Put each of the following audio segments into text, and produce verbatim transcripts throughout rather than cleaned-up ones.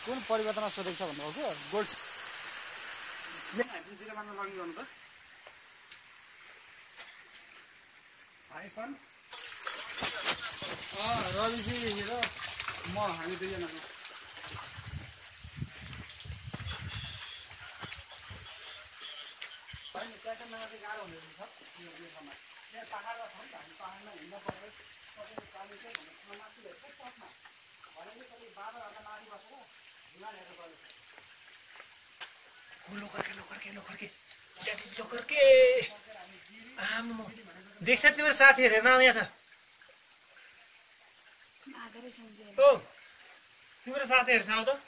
कुन परिवर्तन सोधेको छ भन्नुभएको गोल्ड हामी जिल्ला मान्न लगिङ गर्नु त आइफोन अ रविजी र म हामी दुईजना होइन ट्र्याक्टर नगर्दा चाहिँ गाह्रो हुने रहेछ यो उयोसम्म यहाँ पाहाडमा छ नि त हामी पाहाडमा हिँड्न पर्छ तपाईँले पानी चाहिँ भन्नु माथि हेर्छ टपमा भने चाहिँ तपाईँ बाबाभन्दा माथि बसेर हिमाल हेर्नु पर्छ लोकर्के लोकर्के लोकर्के द्याट इज लोकर्के आम्म देख्छ तिम्रो साथीहरू हेर्न आउ यहाँ छ ओ तिम्रो साथीहरू छ आउ त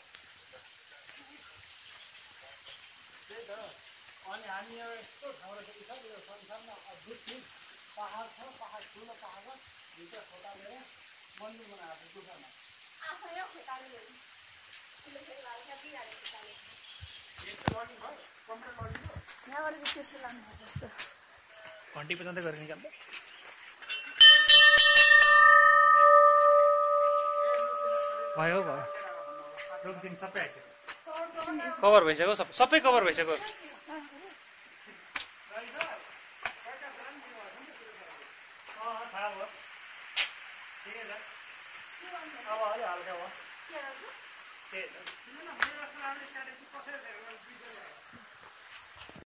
अनि हामी एउटा यस्तो ठाउँ रहेछ कि सर यो संसारमा अद्भुत चिज पाहाड छ पाहाड ठुलो पाहाड छ भित्र खोटालेर मन्दिर बनाएको छ गुफामा घन्टी बजाउँदै गरेर निकाल्दै भयो भयो रुखदेखि सबै आइसक्यो कभर भइसक्यो सबै कभर भइसक्यो अब अलि हल्का भयो